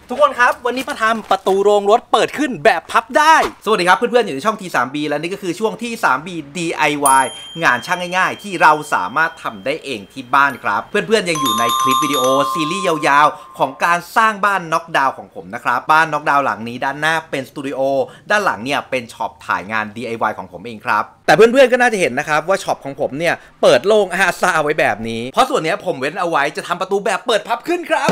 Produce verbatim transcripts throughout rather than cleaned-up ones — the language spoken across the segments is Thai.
ทุกคนครับวันนี้มาทำประตูโรงรถเปิดขึ้นแบบพับได้สวัสดีครับเพื่อนๆอยู่ในช่อง ที ทรี บี และนี่ก็คือช่วง ที ทรี บี ดี ไอ วาย งานช่างง่ายๆที่เราสามารถทำได้เองที่บ้านครับเพื่อนๆยังอยู่ในคลิปวิดีโอซีรีส์ยาวๆของการสร้างบ้านน็อกดาวน์ของผมนะครับบ้านน็อกดาวน์หลังนี้ด้านหน้าเป็นสตูดิโอด้านหลังเนี่ยเป็นช็อปถ่ายงาน ดี ไอ วาย ของผมเองครับแต่เพื่อนๆก็น่าจะเห็นนะครับว่าช็อปของผมเนี่ยเปิดโล่งอาซาไว้แบบนี้เพราะส่วนนี้ผมเว้นเอาไว้จะทำประตูแบบเปิดพับขึ้นครับ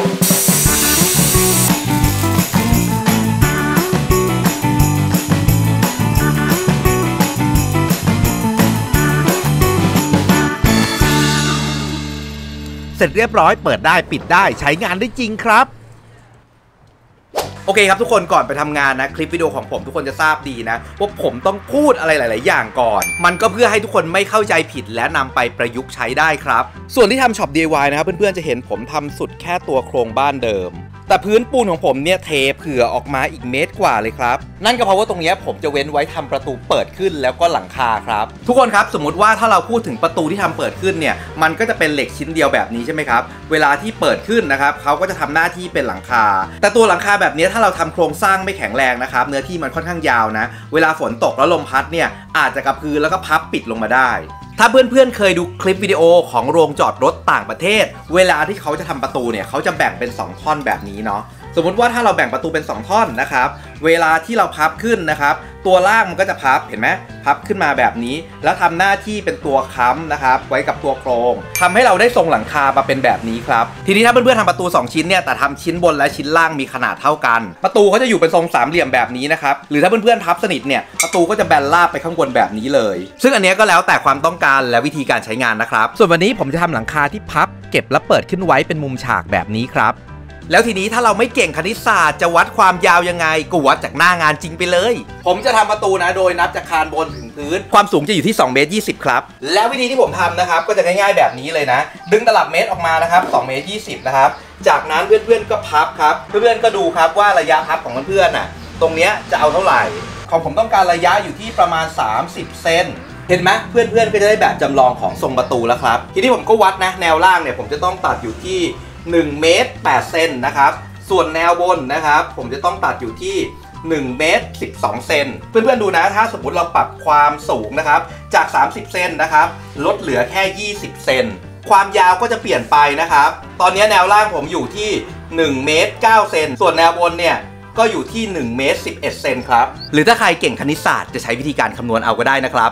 เสร็จเรียบร้อยเปิดได้ปิดได้ใช้งานได้จริงครับโอเคครับทุกคนก่อนไปทำงานนะคลิปวิดีโอของผมทุกคนจะทราบดีนะว่าผมต้องพูดอะไรหลายๆอย่างก่อนมันก็เพื่อให้ทุกคนไม่เข้าใจผิดและนำไปประยุกต์ใช้ได้ครับส่วนที่ทำช็อป ดี ไอ วาย นะครับเพื่อนๆจะเห็นผมทำสุดแค่ตัวโครงบ้านเดิมแต่พื้นปูนของผมเนี่ยเทเผื่อออกมาอีกเมตรกว่าเลยครับนั่นก็เพราะว่าตรงนี้ผมจะเว้นไว้ทำประตูเปิดขึ้นแล้วก็หลังคาครับทุกคนครับสมมุติว่าถ้าเราพูดถึงประตูที่ทำเปิดขึ้นเนี่ยมันก็จะเป็นเหล็กชิ้นเดียวแบบนี้ใช่ไหมครับเวลาที่เปิดขึ้นนะครับเขาก็จะทำหน้าที่เป็นหลังคาแต่ตัวหลังคาแบบนี้ถ้าเราทำโครงสร้างไม่แข็งแรงนะครับเนื้อที่มันค่อนข้างยาวนะเวลาฝนตกแล้วลมพัดเนี่ยอาจจะกระพือแล้วก็พับปิดลงมาได้ถ้าเพื่อนๆเคยดูคลิปวิดีโอของโรงจอดรถต่างประเทศเวลาที่เขาจะทำประตูเนี่ยเขาจะแบ่งเป็นสองท่อนแบบนี้เนาะสมมติว่าถ้าเราแบ่งประตูเป็นสองท่อนนะครับเวลาที่เราพับขึ้นนะครับตัวล่างมันก็จะพับเห็นไหมพับขึ้นมาแบบนี้แล้วทำหน้าที่เป็นตัวค้ำนะครับไว้กับตัวโครงทำให้เราได้ทรงหลังคามาเป็นแบบนี้ครับทีนี้ถ้าเพื่อนๆทำประตูสองชิ้นเนี่ยแต่ทำชิ้นบนและชิ้นล่างมีขนาดเท่ากันประตูเขาจะอยู่เป็นทรงสามเหลี่ยมแบบนี้นะครับหรือถ้าเพื่อนๆพับสนิทเนี่ยประตูก็จะแบนราบไปข้างบนแบบนี้เลยซึ่งอันนี้ก็แล้วแต่ความต้องการและวิธีการใช้งานนะครับส่วนวันนี้ผมจะทำหลังคาที่พับเก็บและเปิดขึ้นไว้เป็นมุมฉากแบบนี้ครับแล้วทีนี้ถ้าเราไม่เก่งคณิตศาสตร์จะวัดความยาวยังไงก็วัดจากหน้างานจริงไปเลยผมจะทำประตูนะโดยนับจากคานบนถึงพื้นความสูงจะอยู่ที่สองเมตรยี่สิบครับแล้ววิธีที่ผมทำนะครับก็จะง่ายๆแบบนี้เลยนะดึงตลับเมตรออกมานะครับสองเมตรยี่สิบนะครับจากนั้นเพื่อนๆก็พับครับเพื่อนๆก็ดูครับว่าระยะพับของเพื่อนๆน่ะตรงเนี้ยจะเอาเท่าไหร่ของผมต้องการระยะอยู่ที่ประมาณสามสิบเซนเห็นไหมเพื่อนๆก็จะได้แบบจำลองของทรงประตูแล้วครับทีนี้ผมก็วัดนะแนวล่างเนี่ยผมจะต้องตัดอยู่ที่หนึ่งเมตรแปดเซนนะครับส่วนแนวบนนะครับผมจะต้องตัดอยู่ที่หนึ่งเมตรสิบสองเซนเพื่อนๆดูนะถ้าสมมุติเราปรับความสูงนะครับจากสามสิบเซนนะครับลดเหลือแค่ยี่สิบเซนความยาวก็จะเปลี่ยนไปนะครับตอนนี้แนวล่างผมอยู่ที่หนึ่งเมตรเก้าเซนส่วนแนวบนเนี่ยก็อยู่ที่หนึ่งเมตรสิบเอ็ดเซนครับหรือถ้าใครเก่งคณิตศาสตร์จะใช้วิธีการคำนวณเอาก็ได้นะครับ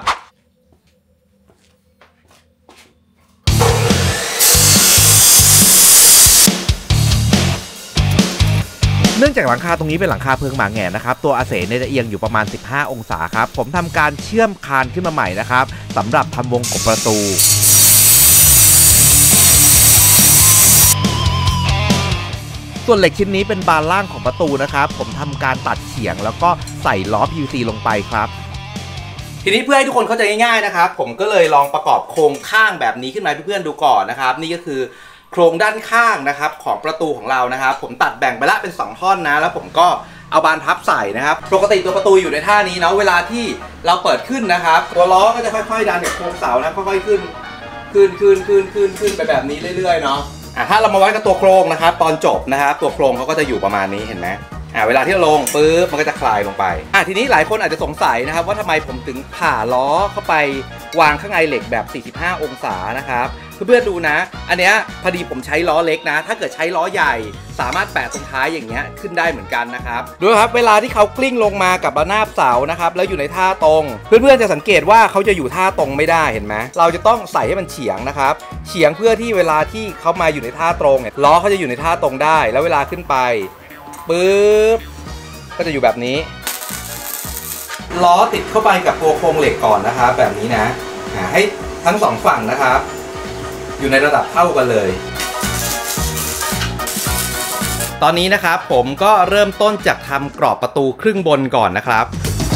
เนื่องจากหลังคาตรงนี้เป็นหลังคาเพิงหมาแหง่นะครับตัวอาเสเนี่ยจะเอียงอยู่ประมาณสิบห้าองศาครับผมทำการเชื่อมคานขึ้นมาใหม่นะครับสำหรับทำวงกบประตูส่วนเหล็กชิ้นนี้เป็นบานล่างของประตูนะครับผมทำการตัดเฉียงแล้วก็ใส่ล้อ พี วี ซี ลงไปครับทีนี้เพื่อให้ทุกคนเข้าใจง่ายๆนะครับผมก็เลยลองประกอบโครงข้างแบบนี้ขึ้นมาให้เพื่อนๆดูก่อนนะครับนี่ก็คือโครงด้านข้างนะครับของประตูของเรานะครับผมตัดแบ่งไปละเป็นสองท่อนนะแล้วผมก็เอาบานพับใส่นะครับปกติตัวประตูอยู่ในท่านี้เนาะเวลาที่เราเปิดขึ้นนะครับตัวล้อก็จะค่อยๆดันจากโครงเสานะค่อยๆขึ้นขึ้นขึ้นขึ้นขึ้นขึ้นไปแบบนี้เรื่อยๆเนาะอ่ะถ้าเรามาวัดกับตัวโครงนะครับตอนจบนะครับตัวโครงเขาก็จะอยู่ประมาณนี้เห็นไหมอ่าเวลาที่เราลงปุ๊บมันก็จะคลายลงไปอ่ะทีนี้หลายคนอาจจะสงสัยนะครับว่าทำไมผมถึงผ่าล้อเข้าไปวางข้างในเหล็กแบบสี่สิบห้าองศานะครับเพื่อนๆดูนะอันเนี้ยพอดีผมใช้ล้อเล็กนะถ้าเกิดใช้ล้อใหญ่สามารถแปะตรงท้ายอย่างเงี้ยขึ้นได้เหมือนกันนะครับดูครับเวลาที่เขากลิ้งลงมากับระนาบเสานะครับแล้วอยู่ในท่าตรงเพื่อนๆจะสังเกตว่าเขาจะอยู่ท่าตรงไม่ได้เห็นไหมเราจะต้องใส่ให้มันเฉียงนะครับเฉียงเพื่อที่เวลาที่เขามาอยู่ในท่าตรงเนี่ยล้อเขาจะอยู่ในท่าตรงได้แล้วเวลาขึ้นไปปึ๊บก็จะอยู่แบบนี้ล้อติดเข้าไปกับตัวโครงเหล็กก่อนนะครับแบบนี้นะให้ทั้งสองฝั่งนะครับอยู่ในระดับเท่ากันเลยตอนนี้นะครับผมก็เริ่มต้นจากทำกรอบประตูครึ่งบนก่อนนะครับ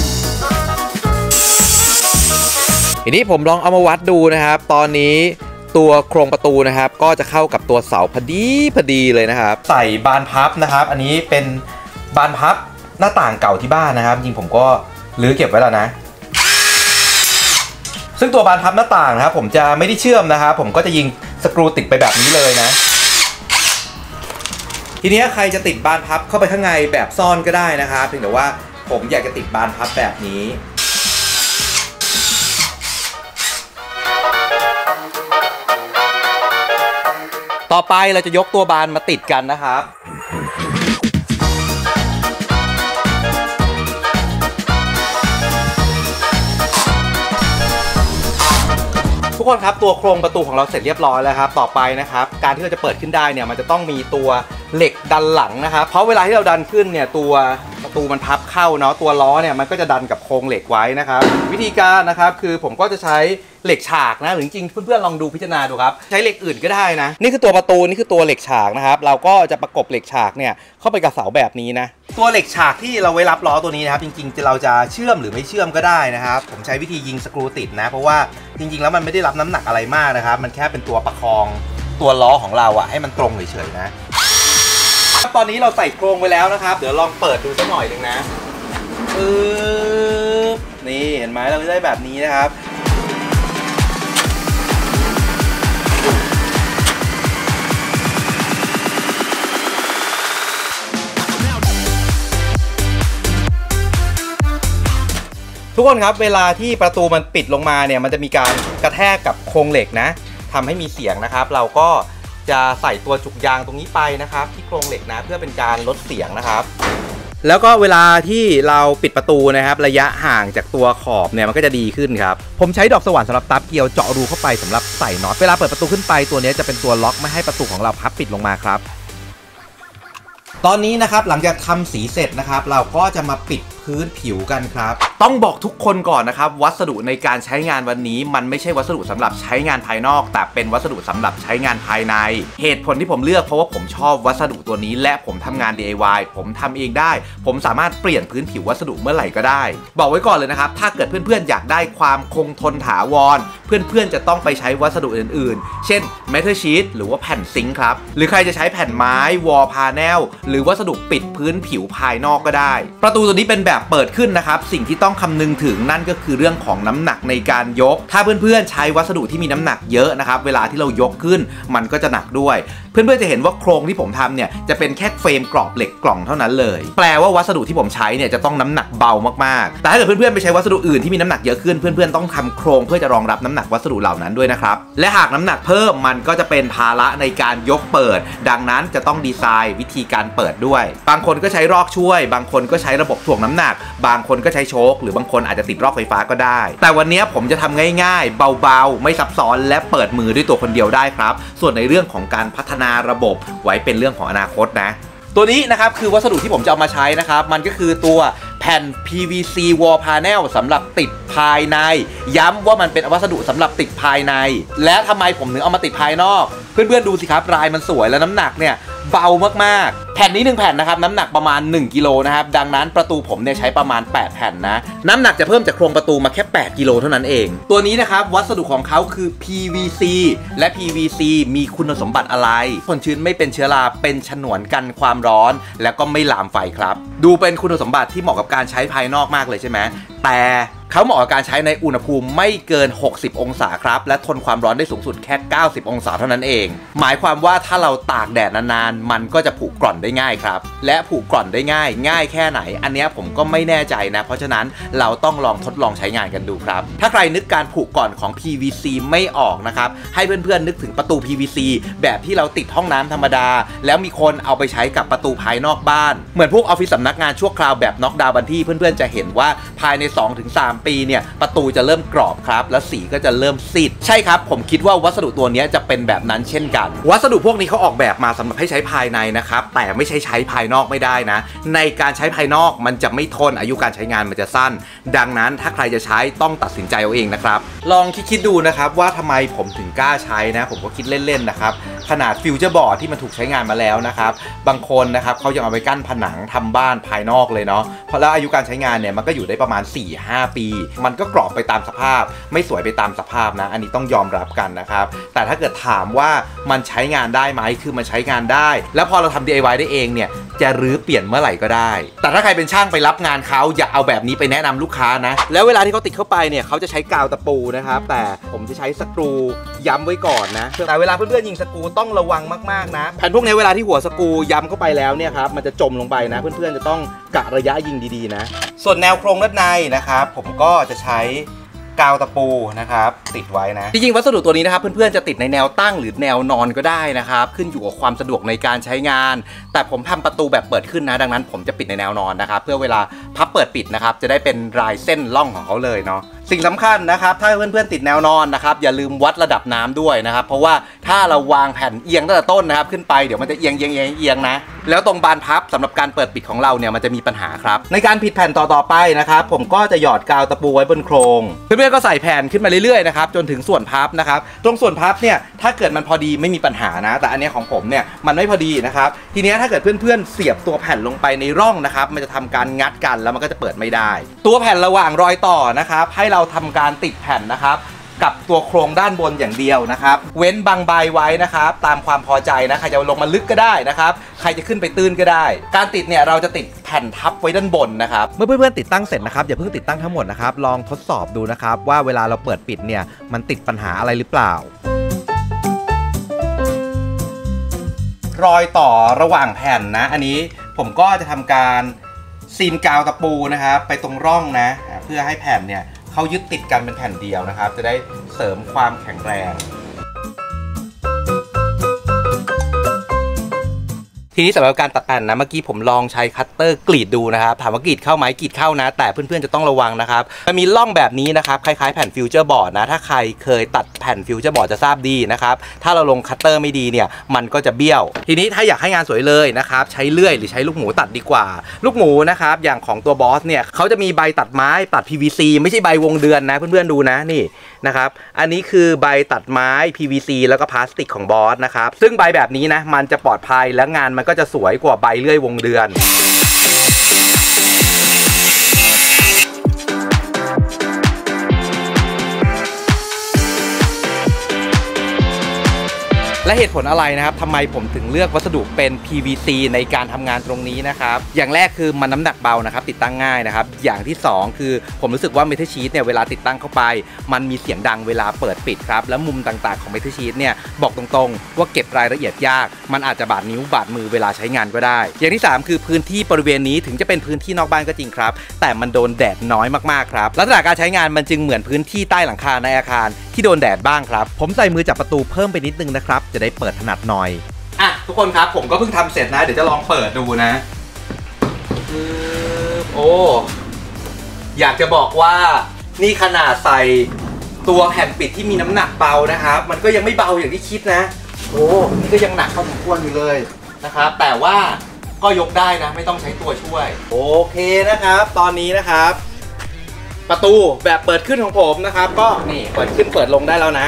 ทีนี้ผมลองเอามาวัดดูนะครับตอนนี้ตัวโครงประตูนะครับก็จะเข้ากับตัวเสาพอดีพอดีเลยนะครับใส่บานพับนะครับอันนี้เป็นบานพับหน้าต่างเก่าที่บ้านนะครับจริงผมก็รื้อเก็บไว้แล้วนะซึ่งตัวบานพับหน้าต่างนะครับผมจะไม่ได้เชื่อมนะครับผมก็จะยิงสกรูติดไปแบบนี้เลยนะทีนี้ใครจะติดบานพับเข้าไปข้างในแบบซ่อนก็ได้นะครับเพียงแต่ว่าผมอยากจะติดบานพับแบบนี้ต่อไปเราจะยกตัวบานมาติดกันนะครับทุกคนครับตัวโครงประตูของเราเสร็จเรียบร้อยแล้วครับต่อไปนะครับการที่เราจะเปิดขึ้นได้เนี่ยมันจะต้องมีตัวเหล็กดันหลังนะครับเพราะเวลาที่เราดันขึ้นเนี่ยตัวประตูมันพับเข้าเนาะตัวล้อเนี่ยมันก็จะดันกับโครงเหล็กไว้นะครับวิธีการนะครับคือผมก็จะใช้เหล็กฉากนะหรือจริงๆเพื่อนๆลองดูพิจารณาดูครับใช้เหล็กอื่นก็ได้นะนี่คือตัวประตูนี่คือตัวเหล็กฉากนะครับเราก็จะประกบเหล็กฉากเนี่ยเข้าไปกับเสาแบบนี้นะตัวเหล็กฉากที่เราไว้รับล้อตัวนี้นะครับจริงๆเราจะเชื่อมหรือไม่เชื่อมก็ได้นะครับผมใช้วิธียิงสกรูติดนะเพราะว่าจริงๆแล้วมันไม่ได้รับน้ำหนักอะไรมากนะครับมันแค่เป็นตัวประคองตัวล้อของเราอะให้มันตรงเฉยๆนะตอนนี้เราใส่โครงไปแล้วนะครับเดี๋ยวลองเปิดดูสักหน่อยหนึ่งนะเออนี่เห็นไหมเราได้แบบนี้นะครับทุกคนครับเวลาที่ประตูมันปิดลงมาเนี่ยมันจะมีการกระแทกกับโครงเหล็กนะทำให้มีเสียงนะครับเราก็จะใส่ตัวจุกยางตรงนี้ไปนะครับที่โครงเหล็กนะเพื่อเป็นการลดเสียงนะครับแล้วก็เวลาที่เราปิดประตูนะครับระยะห่างจากตัวขอบเนี่ยมันก็จะดีขึ้นครับผมใช้ดอกสว่านสำหรับตับเกลียวเจาะรูเข้าไปสำหรับใส่น็อตเวลาเปิดประตูขึ้นไปตัวนี้จะเป็นตัวล็อกไม่ให้ประตูของเราพับปิดลงมาครับตอนนี้นะครับหลังจากทำสีเสร็จนะครับเราก็จะมาปิดพื้นผิวกันครับต้องบอกทุกคนก่อนนะครับวัสดุในการใช้งานวันนี้มันไม่ใช่วัสดุสำหรับใช้งานภายนอกแต่เป็นวัสดุสำหรับใช้งานภายในเหตุผลที่ผมเลือกเพราะว่าผมชอบวัสดุตัวนี้และผมทำงาน ดี ไอ วาย ผมทำเองได้ผมสามารถเปลี่ยนพื้นผิววัสดุเมื่อไหร่ก็ได้บอกไว้ก่อนเลยนะครับถ้าเกิดเพื่อนๆอยากได้ความคงทนถาวรเพื่อนๆจะต้องไปใช้วัสดุอื่นๆเช่นเมทัลชีทหรือว่าแผ่นซิงค์ครับหรือใครจะใช้แผ่นไม้วอลพาเนลหรือวัสดุปิดพื้นผิวภายนอกก็ได้ประตูตัวนี้เป็นแบบเปิดขึ้นนะครับสิ่งที่ต้องคำนึงถึงนั่นก็คือเรื่องของน้ำหนักในการยกถ้าเพื่อนๆใช้วัสดุที่มีน้ำหนักเยอะนะครับเวลาที่เรายกขึ้นมันก็จะหนักด้วยเพื่อนๆจะเห็นว่าโครงที่ผมทำเนี่ยจะเป็นแค่เฟรมกรอบเหล็กกล่องเท่านั้นเลยแปลว่าวัสดุที่ผมใช้เนี่ยจะต้องน้ำหนักเบามากๆแต่ถ้าเกิดเพื่อนๆไปใช้วัสดุอื่นที่มีน้ำหนักเยอะขึ้นเพื่อนๆต้องทำโครงเพื่อจะรองรับน้ำหนักวัสดุเหล่านั้นด้วยนะครับและหากน้ำหนักเพิ่มมันก็จะเป็นภาระในการยกเปิดดังนั้นจะต้องดีไซน์วิธีการเปิดด้วยบางคนก็ใช้รอกช่วยบางคนก็ใช้ระบบถ่วงน้ำหนักบางคนก็ใช้โชคหรือบางคนอาจจะติดรอกไฟฟ้าก็ได้แต่วันนี้ผมจะทำง่ายๆเบาๆไม่ซับซ้อนและเปิดมือด้วยตัวคนเดียวได้ครับส่วนในเรื่องของการพัฒนาระบบไว้เป็นเรื่องของอนาคตนะตัวนี้นะครับคือวัสดุที่ผมจะเอามาใช้นะครับมันก็คือตัวแผ่น พี วี ซี Wall Panel สำหรับติดภายในย้ำว่ามันเป็นวัสดุสำหรับติดภายในและทำไมผมถึงเอามาติดภายนอกเพื่อนๆดูสิครับลายมันสวยและน้ำหนักเนี่ยเบามากๆแผ่นนี้หนึ่งแผ่นนะครับน้ำหนักประมาณหนึ่งกิโลนะครับดังนั้นประตูผมเนี่ยใช้ประมาณแปดแผ่นนะน้ำหนักจะเพิ่มจากโครงประตูมาแค่แปดกิโลเท่านั้นเองตัวนี้นะครับวัสดุของเขาคือ พี วี ซี และ พี วี ซี มีคุณสมบัติอะไรทนชื้นไม่เป็นเชื้อราเป็นฉนวนกันความร้อนแล้วก็ไม่ลามไฟครับดูเป็นคุณสมบัติที่เหมาะกับการใช้ภายนอกมากเลยใช่ไหมแต่เขาเหมาะกับการใช้ในอุณหภูมิไม่เกินหกสิบองศาครับและทนความร้อนได้สูงสุดแค่เก้าสิบองศาเท่านั้นเองหมายความว่าถ้าเราตากแดดนานๆมันก็จะผุกร่อนได้ง่ายครับและผุกร่อนได้ง่ายง่ายแค่ไหนอันนี้ผมก็ไม่แน่ใจนะเพราะฉะนั้นเราต้องลองทดลองใช้งานกันดูครับถ้าใครนึกการผุกร่อนของ พี วี ซี ไม่ออกนะครับให้เพื่อนๆนึกถึงประตู พี วี ซี แบบที่เราติดห้องน้ำธรรมดาแล้วมีคนเอาไปใช้กับประตูภายนอกบ้านเหมือนพวกออฟฟิศสำนักงานชั่วคราวแบบน็อกดาวน์บันที่เพื่อนๆจะเห็นว่าภายใน สองถึงสาม ปีเนี่ยประตูจะเริ่มกรอบครับและสีก็จะเริ่มซีดใช่ครับผมคิดว่าวัสดุตัวนี้จะเป็นแบบนั้นเช่นกันวัสดุพวกนี้เขาออกแบบมาสำหรับให้ใช้ภายในนะครับแต่ไม่ใช่ใช้ภายนอกไม่ได้นะในการใช้ภายนอกมันจะไม่ทนอายุการใช้งานมันจะสั้นดังนั้นถ้าใครจะใช้ต้องตัดสินใจเอาเองนะครับลองคิดๆดูนะครับว่าทำไมผมถึงกล้าใช้นะผมก็คิดเล่นๆนะครับขนาดฟิวเจอร์บอร์ดที่มันถูกใช้งานมาแล้วนะครับบางคนนะครับเขายังเอาไปกั้นผนังทำบ้านภายนอกเลยเนาะเพราะแล้วอายุการใช้งานเนี่ยมันก็อยู่ได้ประมาณ สี่ถึงห้า ปีมันก็กรอบไปตามสภาพไม่สวยไปตามสภาพนะอันนี้ต้องยอมรับกันนะครับแต่ถ้าเกิดถามว่ามันใช้งานได้ไหมคือมันใช้งานได้แล้วพอเราทำ ดี ไอ วาย ได้เองเนี่ยจะรื้อเปลี่ยนเมื่อไหร่ก็ได้แต่ถ้าใครเป็นช่างไปรับงานเขาอย่าเอาแบบนี้ไปแนะนำลูกค้านะแล้วเวลาที่เขาติดเข้าไปเนี่ยเขาจะใช้กาวตะปูนะครับแต่ผมจะใช้สกรูย้ำไว้ก่อนนะแต่เวลาเพื่อนๆยิงสกรูต้องระวังมากๆนะแผ่นพวกนี้เวลาที่หัวสกรูย้ำเข้าไปแล้วเนี่ยครับมันจะจมลงไปนะเพื่อนๆจะต้องกะระยะยิงดีๆนะส่วนแนวโครงด้านในนะครับผมก็จะใช้กาวตะปูนะครับติดไว้นะจริงๆวัสดุตัวนี้นะครับเพื่อนๆจะติดในแนวตั้งหรือแนวนอนก็ได้นะครับขึ้นอยู่กับความสะดวกในการใช้งานแต่ผมทำประตูแบบเปิดขึ้นนะดังนั้นผมจะปิดในแนวนอนนะครับเพื่อเวลาพับเปิดปิดนะครับจะได้เป็นรายเส้นล่องของเขาเลยเนาะสิ่งสำคัญนะครับถ้าเพื่อนๆติดแนวนอนนะครับอย่าลืมวัดระดับน้ำด้วยนะครับเพราะว่าถ้าเราวางแผ่นเอียงตั้งแต่ต้นนะครับขึ้นไปเดี๋ยวมันจะเอียงเอียงเอียงเอียงนะแล้วตรงบานพับสำหรับการเปิดปิดของเราเนี่ยมันจะมีปัญหาครับในการผิดแผ่นต่อๆไปนะครับผมก็จะหยอดกาวตะปูไว้บนโครงเพื่อนๆก็ใส่แผ่นขึ้นมาเรื่อยๆนะครับจนถึงส่วนพับนะครับตรงส่วนพับเนี่ยถ้าเกิดมันพอดีไม่มีปัญหานะแต่อันนี้ของผมเนี่ยมันไม่พอดีนะครับทีนี้ถ้าเกิดเพื่อนๆเสียบตัวแผ่นลงไปในร่องนะครับมันจะทำการงัดกันแล้วมันก็จะเปิดไม่ได้ตัวแผ่นระหว่างรอยต่อนะครับให้เราทำการติดแผ่นนะครับกับตัวโครงด้านบนอย่างเดียวนะครับเว้นบางใบไว้นะครับตามความพอใจนะใครจะลงมาลึกก็ได้นะครับใครจะขึ้นไปตื้นก็ได้การติดเนี่ยเราจะติดแผ่นทับไว้ด้านบนนะครับเมื่อเพื่อนๆติดตั้งเสร็จนะครับอย่าเพิ่งติดตั้งทั้งหมดนะครับลองทดสอบดูนะครับว่าเวลาเราเปิดปิดเนี่ยมันติดปัญหาอะไรหรือเปล่ารอยต่อระหว่างแผ่นนะอันนี้ผมก็จะทำการซีนกาวตะปูนะครับไปตรงร่องนะเพื่อให้แผ่นเนี่ยเขายึดติดกันเป็นแผ่นเดียวนะครับจะได้เสริมความแข็งแรงทีนี้สำหรับการตัดแผ่นนะเมื่อกี้ผมลองใช้คัตเตอร์กรีดดูนะครับถามว่ากรีดเข้าไหมกรีดเข้านะแต่เพื่อนๆจะต้องระวังนะครับมันมีร่องแบบนี้นะครับคล้ายๆแผ่นฟิวเจอร์บอร์ดนะถ้าใครเคยตัดแผ่นฟิวเจอร์บอร์ดจะทราบดีนะครับถ้าเราลงคัตเตอร์ไม่ดีเนี่ยมันก็จะเบี้ยวทีนี้ถ้าอยากให้งานสวยเลยนะครับใช้เลื่อยหรือใช้ลูกหมูตัดดีกว่าลูกหมูนะครับอย่างของตัวบอสเนี่ยเขาจะมีใบตัดไม้ตัด พี วี ซี ไม่ใช่ใบวงเดือนนะเพื่อนๆดูนะนี่นะครับอันนี้คือใบตัดไม้ พี วี ซี แล้วก็พลาสติกของบอสนะครับซึ่งใบแบบนี้นะมันจะปลอดภัยและงานมันก็จะสวยกว่าใบเลื่อยวงเดือนและเหตุผลอะไรนะครับทำไมผมถึงเลือกวัสดุเป็น พี วี ซี ในการทำงานตรงนี้นะครับอย่างแรกคือมันน้ำหนักเบานะครับติดตั้งง่ายนะครับอย่างที่สองคือผมรู้สึกว่าเมทัลชีทเนี่ยเวลาติดตั้งเข้าไปมันมีเสียงดังเวลาเปิดปิดครับแล้วมุมต่างๆของเมทัลชีทเนี่ยบอกตรงๆว่าเก็บรายละเอียดยากมันอาจจะบาดนิ้วบาดมือเวลาใช้งานก็ได้อย่างที่สามคือพื้นที่บริเวณนี้ถึงจะเป็นพื้นที่นอกบ้านก็จริงครับแต่มันโดนแดดน้อยมากๆครับลักษณะการใช้งานมันจึงเหมือนพื้นที่ใต้หลังคาในอาคารที่โดนแดดบ้างครับผมใส่มือจับประตูเพิ่มไปนิดนึงนะครับจะได้เปิดถนัดหน่อยอ่ะทุกคนครับผมก็เพิ่งทำเสร็จนะเดี๋ยวจะลองเปิดดูนะโอ้อยากจะบอกว่านี่ขนาดใส่ตัวแผ่นปิดที่มีน้ำหนักเบานะครับมันก็ยังไม่เบาอย่างที่คิดนะโอ้นี่ก็ยังหนักพอสมควรอยู่เลยนะครับแต่ว่าก็ยกได้นะไม่ต้องใช้ตัวช่วยโอเคนะครับตอนนี้นะครับประตูแบบเปิดขึ้นของผมนะครับก็นี่เปิดขึ้นเปิดลงได้แล้วนะ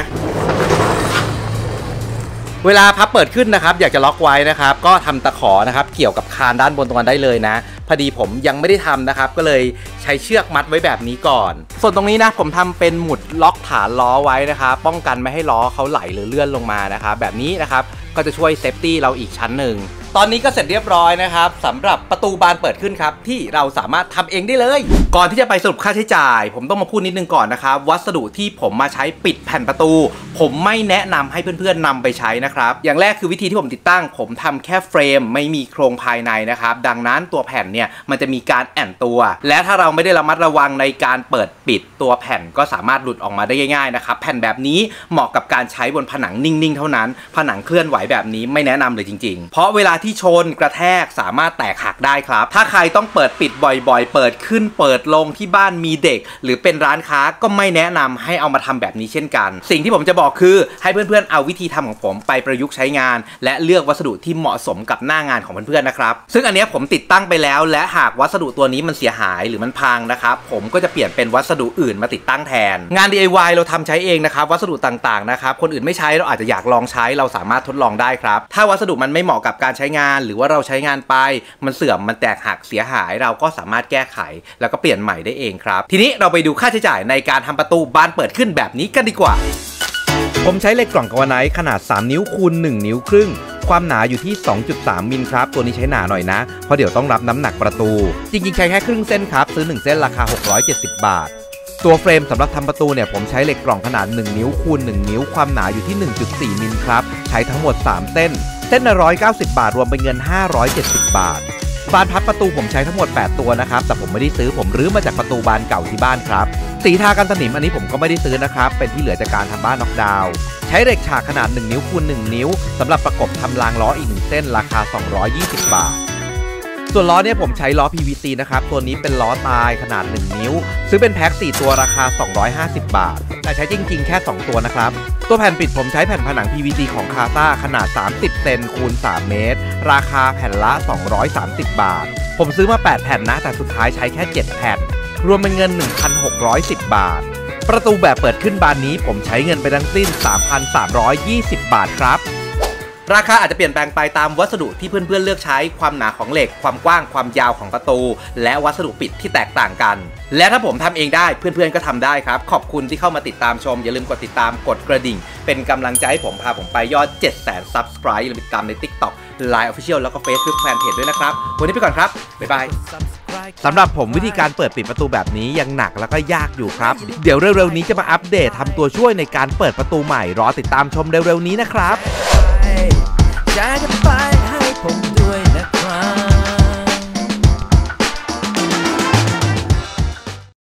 เวลาพับเปิดขึ้นนะครับอยากจะล็อกไว้นะครับก็ทำตะขอนะครับเกี่ยวกับคานด้านบนตรงนั้นได้เลยนะพอดีผมยังไม่ได้ทำนะครับก็เลยใช้เชือกมัดไว้แบบนี้ก่อนส่วนตรงนี้นะผมทำเป็นหมุดล็อกฐานล้อไว้นะครับป้องกันไม่ให้ล้อเขาไหลหรือเลื่อนลงมานะครับแบบนี้นะครับก็จะช่วยเซฟตี้เราอีกชั้นหนึ่งตอนนี้ก็เสร็จเรียบร้อยนะครับสำหรับประตูบานเปิดขึ้นครับที่เราสามารถทำเองได้เลยก่อนที่จะไปสรุปค่าใช้จ่ายผมต้องมาพูดนิดนึงก่อนนะครับวัสดุที่ผมมาใช้ปิดแผ่นประตูผมไม่แนะนำให้เพื่อนๆนำไปใช้นะครับอย่างแรกคือวิธีที่ผมติดตั้งผมทำแค่เฟรมไม่มีโครงภายในนะครับดังนั้นตัวแผ่นเนี่ยมันจะมีการแอนตัวและถ้าเราไม่ได้ระมัดระวังในการเปิดปิดตัวแผ่นก็สามารถหลุดออกมาได้ง่ายๆนะครับแผ่นแบบนี้เหมาะกับการใช้บนผนังนิ่งๆเท่านั้นผนังเคลื่อนไหวแบบนี้ไม่แนะนำเลยจริงๆเพราะเวลาที่ชนกระแทกสามารถแตกหักได้ครับถ้าใครต้องเปิดปิดบ่อยๆเปิดขึ้นเปิดลงที่บ้านมีเด็กหรือเป็นร้านค้าก็ไม่แนะนำให้เอามาทำแบบนี้เช่นกันสิ่งที่ผมจะบอกคือให้เพื่อนๆเอาวิธีทำของผมไปประยุกต์ใช้งานและเลือกวัสดุที่เหมาะสมกับหน้างานของเพื่อนๆนะครับซึ่งอันนี้ผมติดตั้งไปแล้วและหากวัสดุตัวนี้มันเสียหายหรือมันพังนะครับผมก็จะเปลี่ยนเป็นวัสดุอื่นมาติดตั้งแทนงาน ดี ไอ วาย เราทำใช้เองนะครับวัสดุต่างๆนะครับคนอื่นไม่ใช้เราอาจจะอยากลองใช้เราสามารถทดลองได้ครับถ้าวัสดุมันไม่เหมาะกับการใช้งานหรือว่าเราใช้งานไปมันเสื่อมมันแตกหักเสียหายเราก็สามารถแก้ไขแล้วก็เปลี่ยนใหม่ได้เองครับทีนี้เราไปดูค่าใช้จ่ายในการทำประตูบานเปิดขึ้นแบบนี้กันดีกว่าผมใช้เหล็กกล่องกาวไนท์ขนาดสามนิ้วคูณหนึ่งนิ้วครึ่งความหนาอยู่ที่ สองจุดสาม มิลครับตัวนี้ใช้หนาหน่อยนะเพราะเดี๋ยวต้องรับน้ำหนักประตูจริงๆใช้แค่ครึ่งเส้นครับซื้อหนึ่งเส้นราคาหกร้อยเจ็ดสิบบาทตัวเฟรมสำหรับทำประตูเนี่ยผมใช้เหล็กกล่องขนาดหนึ่งนิ้วคูณหนึ่งนิ้วความหนาอยู่ที่ หนึ่งจุดสี่ มิลครับใช้ทั้งหมดสามเส้นเส้นละหนึ่งร้อยเก้าสิบบาทรวมเป็นเงินห้าร้อยเจ็ดสิบบาทบานพับประตูผมใช้ทั้งหมดแปดตัวนะครับแต่ผมไม่ได้ซื้อผมรื้อมาจากประตูบานเก่าที่บ้านครับสีทากันสนิมอันนี้ผมก็ไม่ได้ซื้อนะครับเป็นที่เหลือจากการทำบ้านน็อกดาวน์ใช้เหล็กฉากขนาดหนึ่งนิ้วคูณหนึ่งนิ้วสำหรับประกบทำรางล้ออีกหนึ่งเส้นราคาสองร้อยยี่สิบบาทส่วนล้อเนี่ยผมใช้ล้อ พี วี ซี นะครับตัวนี้เป็นล้อตายขนาดหนึ่งนิ้วซื้อเป็นแพ็คสี่ตัวราคาสองร้อยห้าสิบบาทแต่ใช้จริงๆแค่สองตัวนะครับตัวแผ่นปิดผมใช้แผ่นผนัง พี วี ซี ของคาซ่าขนาดสามสิบเซนคูณสามเมตรราคาแผ่นละสองร้อยสามสิบบาทผมซื้อมาแปดแผ่นนะแต่สุดท้ายใช้แค่เจ็ดแผ่นรวมเป็นเงิน หนึ่งพันหกร้อยสิบ บาทประตูแบบเปิดขึ้นบานนี้ผมใช้เงินไปทั้งสิ้น สามพันสามร้อยยี่สิบ บาทครับราคาอาจจะเปลี่ยนแปลงไปตามวัสดุที่เพื่อนๆเลือกใช้ความหนาของเหล็กความกว้างความยาวของประตูและวัสดุปิดที่แตกต่างกันและถ้าผมทำเองได้เพื่อนๆก็ทำได้ครับขอบคุณที่เข้ามาติดตามชมอย่าลืมกดติดตามกดกระดิ่งเป็นกำลังใจให้ผมพาผมไปยอด เจ็ดแสน ซับสไครบ์ อย่าลืมติดตามใน ติ๊กต็อก ไลน์ Official แล้วก็ Facebook Fanpage ด้วยนะครับวันนี้ไปก่อนครับบ๊ายบายสำหรับผมวิธีการเปิดปิดประตูแบบนี้ยังหนักแล้วก็ยากอยู่ครับเดี๋ยวเร็วๆนี้จะมาอัปเดตทำตัวช่วยในการเปิดประตูใหม่รอติดตามชมเร็วๆนี้นะครับอยากจะไป